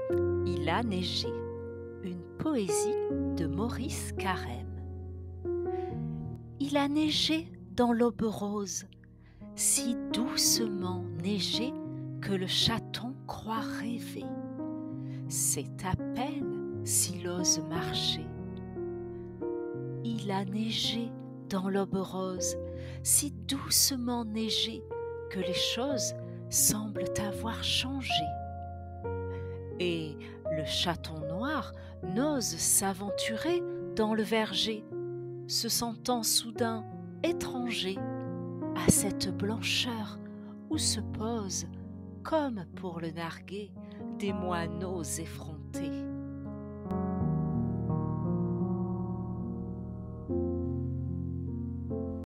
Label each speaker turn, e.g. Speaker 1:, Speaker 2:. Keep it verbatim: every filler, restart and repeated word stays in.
Speaker 1: Il a neigé, une poésie de Maurice Carême. Il a neigé dans l'aube rose, si doucement neigé que le chaton croit rêver. C'est à peine s'il ose marcher. Il a neigé dans l'aube rose, si doucement neigé que les choses semblent avoir changé. Et le chaton noir n'ose s'aventurer dans le verger, se sentant soudain étranger à cette blancheur où se posent, comme pour le narguer, des moineaux effrontés.